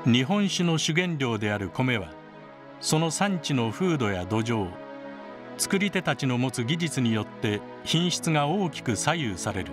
日本酒の主原料である米は、その産地の風土や土壌、作り手たちの持つ技術によって品質が大きく左右される。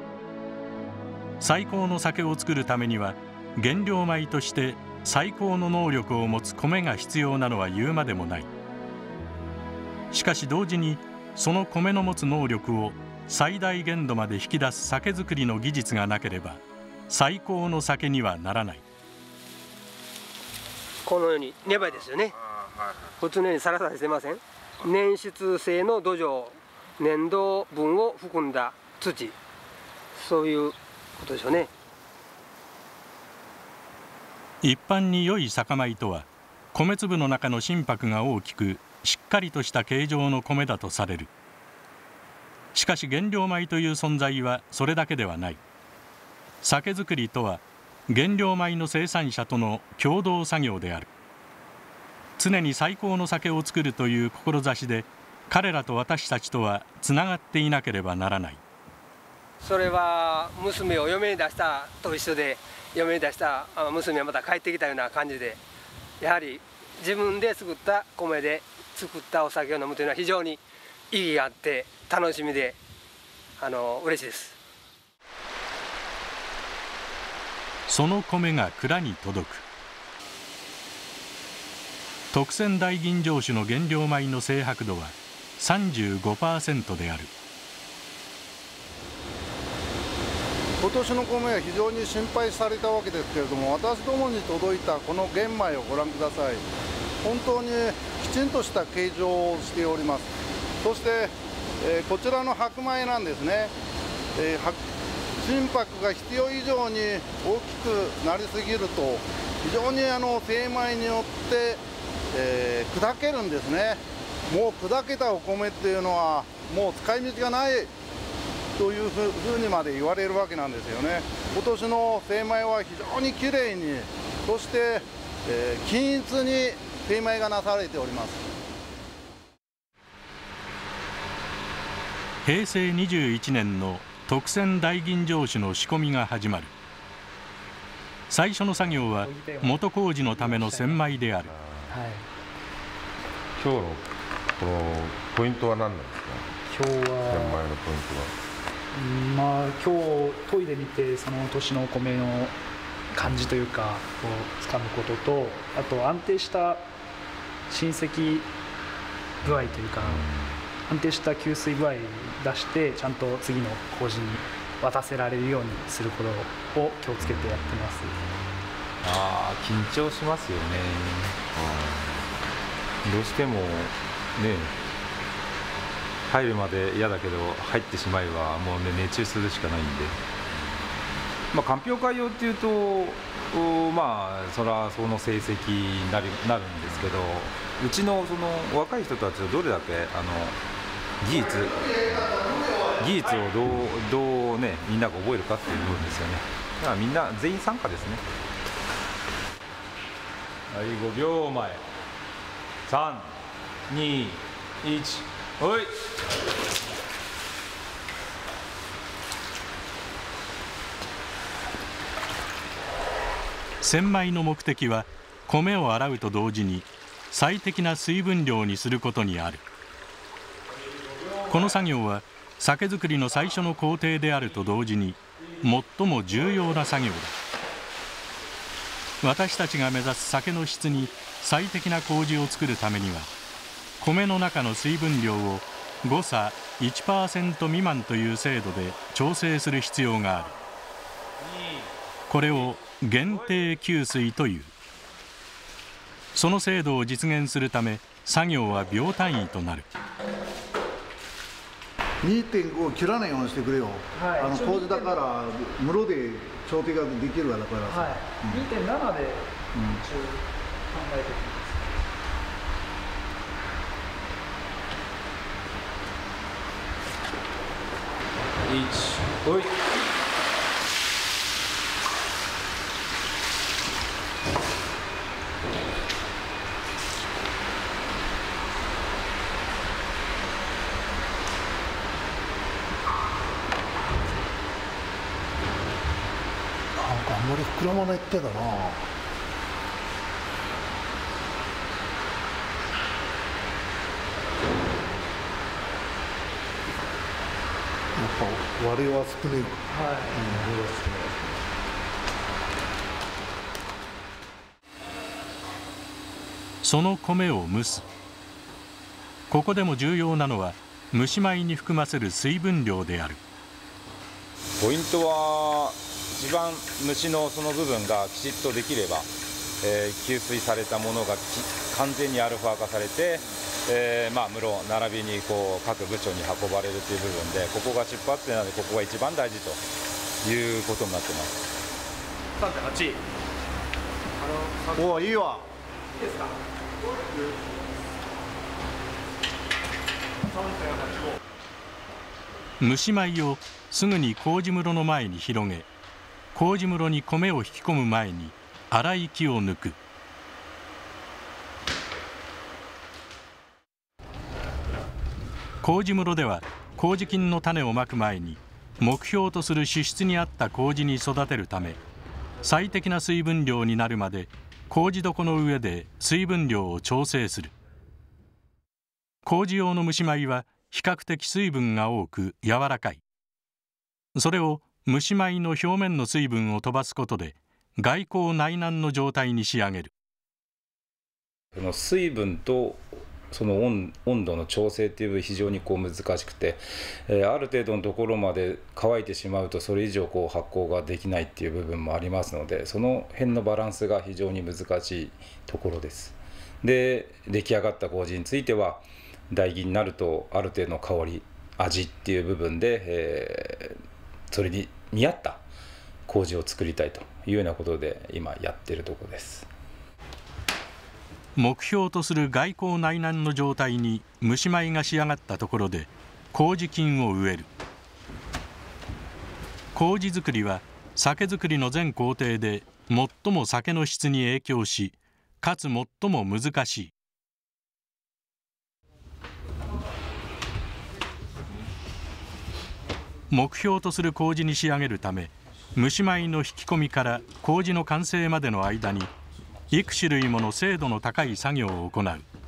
最高の酒を作るためには、原料米として最高の能力を持つ米が必要なのは言うまでもない。しかし同時に、その米の持つ能力を最大限度まで引き出す酒造りの技術がなければ、最高の酒にはならない。 このように粘りですよね。普通のようにサラサラしてません。粘質性の土壌、粘土分を含んだ土、そういうことでしょうね。 一般に良い酒米とは、米粒の中の心拍が大きくしっかりとした形状の米だとされる。しかし原料米という存在はそれだけではない。酒造りとは原料米の生産者との共同作業である。常に最高の酒を作るという志で、彼らと私たちとはつながっていなければならない。 それは娘を嫁に出したと一緒で、嫁に出した娘はまた帰ってきたような感じで、やはり自分で作った米で作ったお酒を飲むというのは非常に意義があって楽しみで嬉しいです。 その米が蔵に届く。特選大吟醸酒の原料米の精白度は 35% である。 今年の米は非常に心配されたわけですけれども、私どもに届いたこの玄米をご覧ください。本当にきちんとした形状をしております。そして、こちらの白米なんですね。心拍が必要以上に大きくなりすぎると、非常に精米によって砕けるんですね。もう砕けたお米っていうのはもう使い道がないというふうにまで言われるわけなんですよね。今年の精米は非常にきれいに、そして、均一に精米がなされております。 平成21年の特選大吟醸酒の仕込みが始まる。最初の作業は元麹のための洗米である。 今日のこのポイントは何なんですか。 今日は洗米のポイントは、 今日研いでみて、その年のお米の感じというかをつかむことと、あと安定した浸積具合というか、安定した吸水具合出して、ちゃんと次の麹に渡せられるようにすることを気をつけてやってます。 緊張しますよね。どうしてもね、入るまで嫌だけど入ってしまえばもうね、熱中するしかないんで、鑑評会用っていうとそれはその成績になるんですけど、うちのその若い人たちをどれだけ技術をどうね、みんなが覚えるかっていう部分ですよね。だからみんな全員参加ですね。はい、5秒前、3、2、1、おい。 洗米の目的は、米を洗うと同時に最適な水分量にすることにある。この作業は酒造りの最初の工程であると同時に最も重要な作業だ。私たちが目指す酒の質に最適な麹を作るためには、米の中の水分量を誤差 1% 未満という精度で調整する必要がある。これを限定吸水という。その精度を実現するため、作業は秒単位となる。 2.5 を切らないようにしてくれよ。麹だから室で調整ができるわだからさ。 2.7 で一応考えて 1、おい。 あんまり膨らまないってだな。 割れは少ない。 はい、 その米を蒸す。ここでも重要なのは蒸し米に含ませる水分量である。 ポイントは一番蒸しのその部分がきちっとできれば、吸水されたものが完全にアルファ化されて、室並びに各部署に運ばれるという部分で、ここが出発点なのでここが一番大事ということになってます。 3.8。 おお、いいわ。 いいですか。 蒸し米をすぐに麹室の前に広げ、麹室に米を引き込む前に粗い木を抜く。麹室では麹菌の種をまく前に目標とする脂質に合った麹に育てるため、最適な水分量になるまで麹床の上で水分量を調整する。麹用の蒸し米は比較的水分が多く柔らかい。それを蒸し米の表面の水分を飛ばすことで外硬内軟の状態に仕上げる。 その水分とその温度の調整っていう部分非常に難しくて、ある程度のところまで乾いてしまうとそれ以上発酵ができないっていう部分もありますので、その辺のバランスが非常に難しいところです。で、出来上がった麹については代議になるとある程度の香り味っていう部分で、それに見合った麹を作りたいというようなことで今やっているところです。 目標とする外硬内軟の状態に蒸し米が仕上がったところで麹菌を植える。麹作りは酒造りの全工程で最も酒の質に影響し、かつ最も難しい。目標とする麹に仕上げるため、蒸し米の引き込みから麹の完成までの間に幾種類もの精度の高い作業を行う。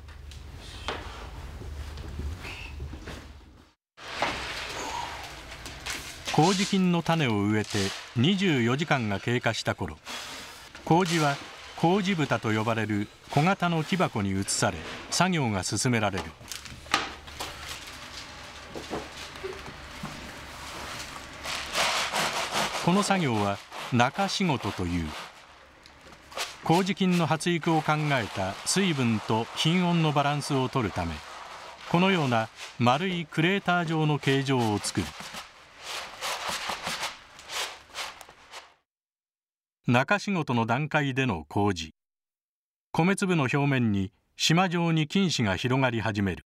麹菌の種を植えて24時間が経過した頃、麹は麹蓋と呼ばれる小型の木箱に移され作業が進められる。この作業は中仕事という。麹菌の発育を考えた水分と品温のバランスを取るため、このような丸いクレーター状の形状を作る。中仕事の段階での麹、米粒の表面に縞状に菌糸が広がり始める。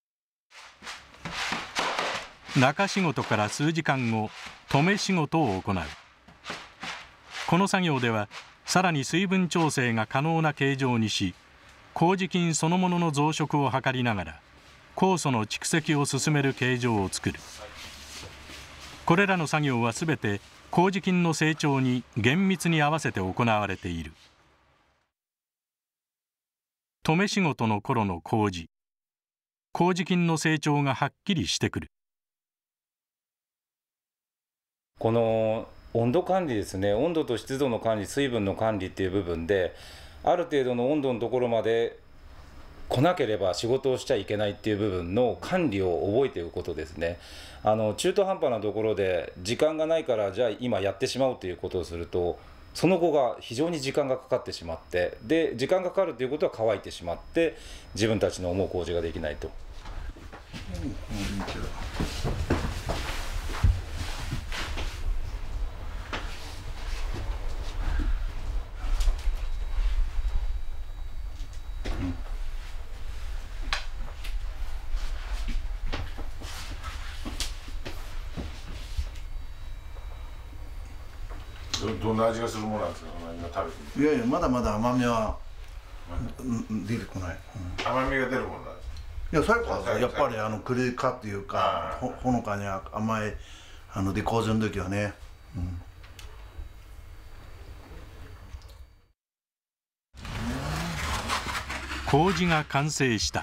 中仕事から数時間後、留め仕事を行う。この作業ではさらに水分調整が可能な形状にし、麹菌そのものの増殖を図りながら酵素の蓄積を進める形状を作る。これらの作業はすべて麹菌の成長に厳密に合わせて行われている。留め仕事の頃の麹菌の成長がはっきりしてくる。 この温度管理ですね、温度と湿度の管理、水分の管理っていう部分で、ある程度の温度のところまで来なければ仕事をしちゃいけないっていう部分の管理を覚えておくことですね。中途半端なところで時間がないからじゃあ今やってしまうということをすると、その後が非常に時間がかかってしまって、で時間がかかるということは乾いてしまって自分たちの思う麹ができないと。 どんな味がするものなんですか、今食べてみて。 いやいや、まだまだ甘みは出てこない。 甘みが出るものなんですか。 いや、最後はやっぱり栗かっていうか、ほのかに甘いで麹の時はね。 麹が完成した。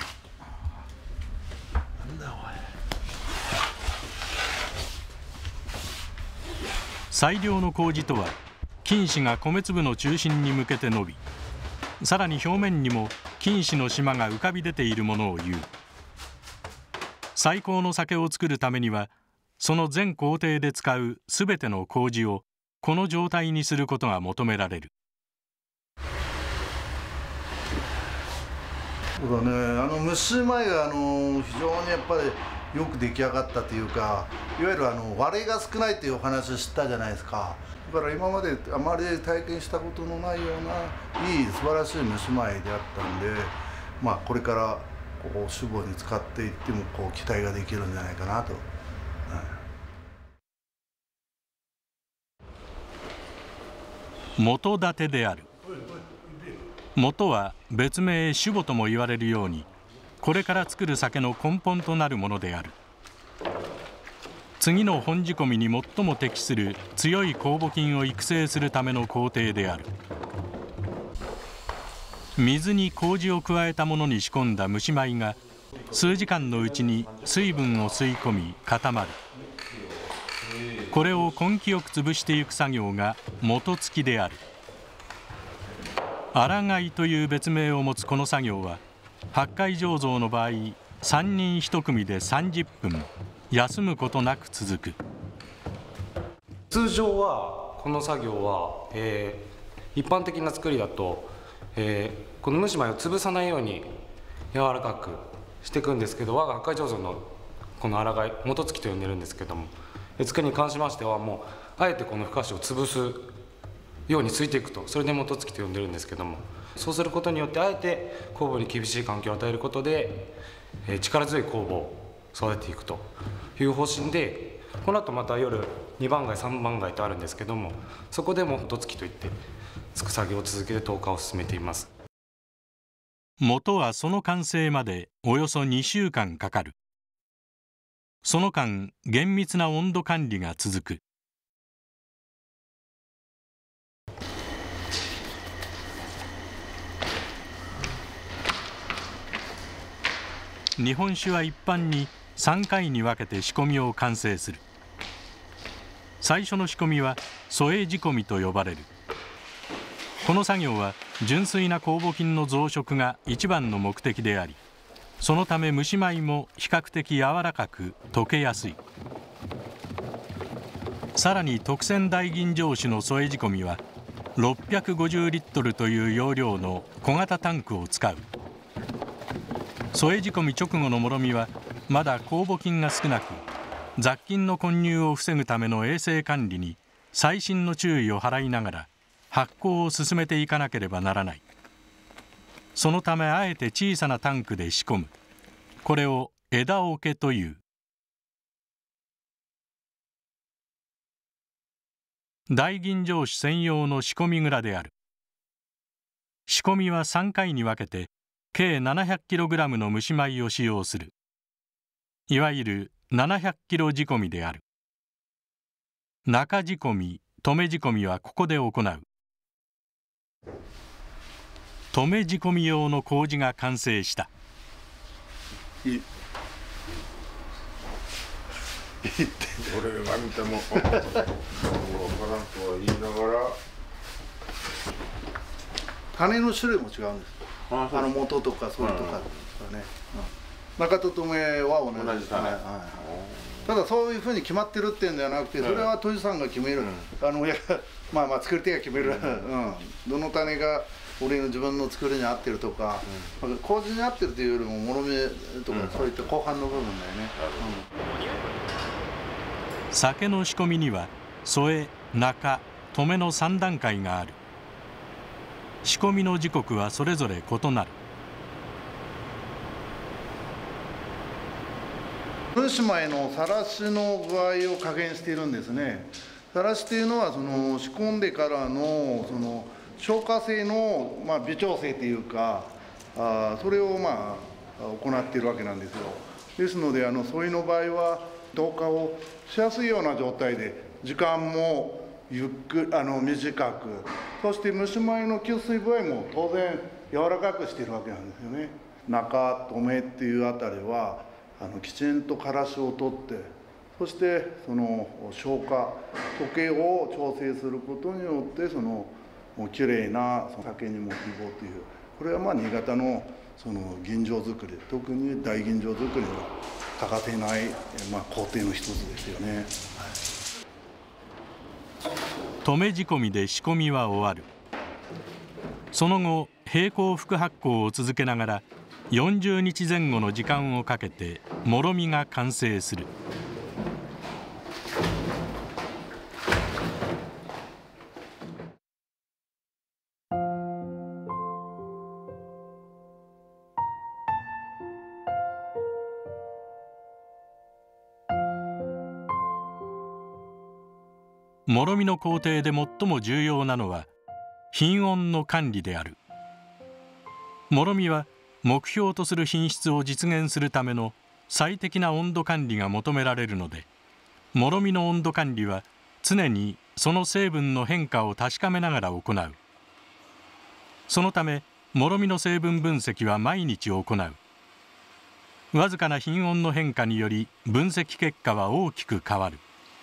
最良の麹とは菌糸が米粒の中心に向けて伸び、さらに表面にも菌糸の島が浮かび出ているものを言う。最高の酒を作るためには、その全工程で使うすべての麹をこの状態にすることが求められる。 そうだね、蒸し米が非常にやっぱりよく出来上がったというか、いわゆる割れが少ないというお話を知ったじゃないですか。だから今まであまり体験したことのないようないい素晴らしい蒸し米であったんで、これから酒母に使っていっても期待ができるんじゃないかなと。 元立てである。元は別名酒母とも言われるように、これから作る酒の根本となるものである。次の本仕込みに最も適する強い酵母菌を育成するための工程である。水に麹を加えたものに仕込んだ蒸し米が数時間のうちに水分を吸い込み固まる。これを根気よく潰していく作業が元つきである。荒粥という別名を持つこの作業は、八海醸造の場合3人1組で30分休むことなく続く。 通常はこの作業は、一般的な作りだと、この蒸し米を潰さないように柔らかくしていくんですけど、我が八海醸造のこの荒粥、元つきと呼んでるんですけども、作りに関しましてはもうあえてこのふ菓子を潰すようについていくと、それで元つきと呼んでるんですけども、そうすることによってあえて酵母に厳しい環境を与えることで、力強い酵母を育てていくという方針で、この後また夜2番街3番街とあるんですけども、そこでも元つきといってつく作業を続けて10日を進めています。 元はその完成までおよそ2週間かかる。その間厳密な温度管理が続く。日本酒は一般に3回に分けて仕込みを完成する。最初の仕込みは添え仕込みと呼ばれる。この作業は純粋な酵母菌の増殖が一番の目的であり、そのため蒸し米も比較的柔らかく溶けやすい。さらに特選大吟醸酒の添え仕込みは650リットルという容量の小型タンクを使う。添え仕込み直後のもろみはまだ酵母菌が少なく、雑菌の混入を防ぐための衛生管理に細心の注意を払いながら発酵を進めていかなければならない。そのためあえて小さなタンクで仕込む。これを枝桶という。大吟醸酒専用の仕込み蔵である。仕込みは3回に分けて計 700kg の蒸し米を使用する。いわゆる700キロ仕込みである。中仕込み、留め仕込みはここで行う。留め仕込み用の麹が完成した。 いい俺が見ても分からんとは言いながら、 種の種類も違うんです。元とかそれとかね、中と留めは同じ種。ただそういうふうに決まってるっていうんじゃなくて、それは杜氏さんが決める、作り手が決める、どの種が俺の自分の作りに合ってるとか、麹に合ってるというよりももろみとか、そういった後半の部分だよね。 酒の仕込みには添え、中、留めの3段階がある。仕込みの時刻はそれぞれ異なる。 蒸し米のさらしの具合を加減しているんですね。さらしというのは仕込んでからの消化性の微調整というか、それを行っているわけなんですよ。ですので添えの場合は同化をしやすいような状態で、時間も短く、そして蒸し米の吸水具合も当然柔らかくしているわけなんですよね。中、留めっていうあたりはきちんとからしを取って、 そしてその消化時計を調整することによってそのきれいな酒にも希望という、これは新潟のその吟醸作り、特に大吟醸作りの欠かせない工程の一つですよね。 止め仕込みで仕込みは終わる。その後並行副発酵を続けながら40日前後の時間をかけてもろみが完成する。もろみの工程で最も重要なのは品温の管理である。もろみは目標とする品質を実現するための最適な温度管理が求められるので、もろみの温度管理は常にその成分の変化を確かめながら行う。そのためもろみの成分分析は毎日行う。わずかな品温の変化により分析結果は大きく変わる。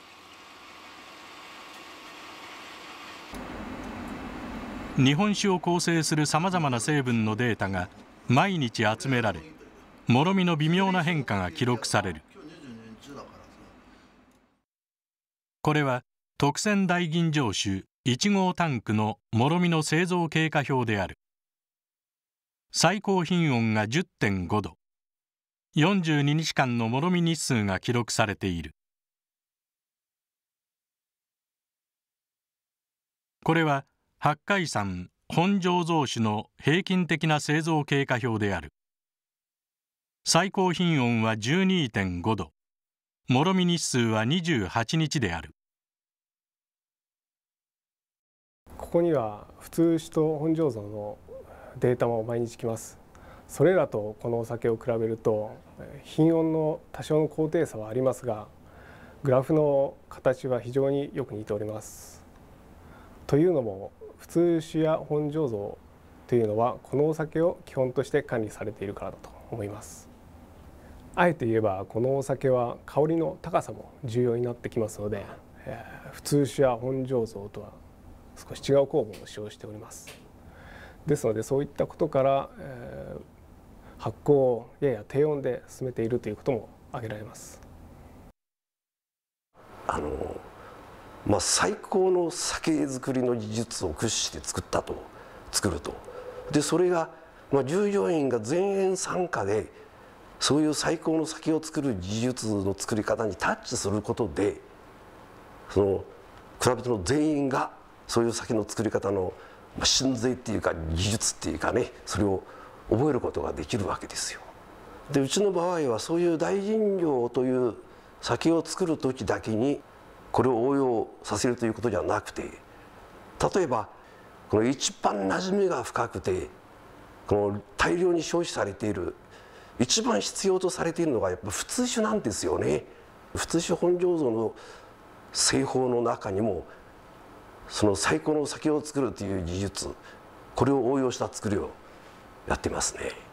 日本酒を構成するさまざまな成分のデータが毎日集められ、もろみの微妙な変化が記録される。これは特選大吟醸酒1号タンクのもろみの製造経過表である。最高品温が 10.5 度、42日間のもろみ日数が記録されている。これは八海山本醸造酒の平均的な製造経過表である。最高品温は 12.5 度、もろみ日数は28日である。 ここには普通酒と本醸造のデータも毎日来ます。それらとこのお酒を比べると品温の多少の高低差はありますが、グラフの形は非常によく似ております。というのも普通酒や本醸造というのはこのお酒を基本として管理されているからだと思います。あえて言えばこのお酒は香りの高さも重要になってきますので、普通酒や本醸造とは少し違う酵母を使用しております。ですのでそういったことから、発酵をやや低温で進めているということも挙げられます。 最高の酒造りの技術を駆使して作ると。でそれが、従業員が全員参加でそういう最高の酒を作る技術の作り方にタッチすることで、その蔵人の全員がそういう酒の作り方の神髄っていうか技術っていうかね、それを覚えることができるわけですよ。でうちの場合はそういう大吟醸という酒を作る時だけにこれを応用させるということではなくて、例えばこの一番馴染みが深くてこの大量に消費されている一番必要とされているのがやっぱ普通酒なんですよね。普通酒本醸造の製法の中にもその最高の酒を作るという技術、これを応用した作りをやってますね。